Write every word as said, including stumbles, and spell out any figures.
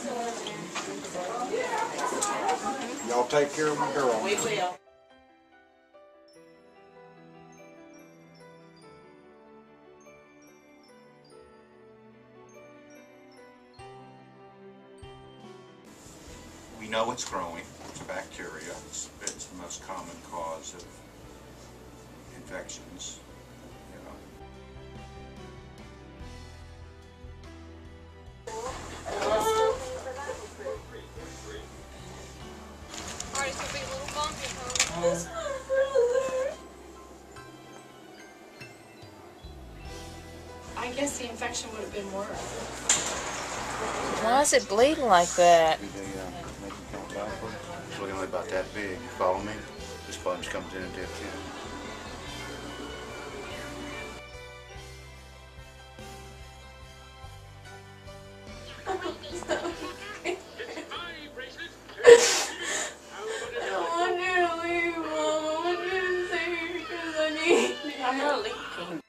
Y'all take care of my girl. We will. We know it's growing. It's bacteria. It's, it's the most common cause of infections. You know. Alright, so be a little bumpy, huh? That's my brother. I guess the infection would have been worse. Why is it bleeding like that? Did they uh, make you count backwards? It's looking like about that big. You follow me? The sponge comes in and dips in. I wanted to leave, Mom. I wanted to stay here because I need you. I'm not leaving.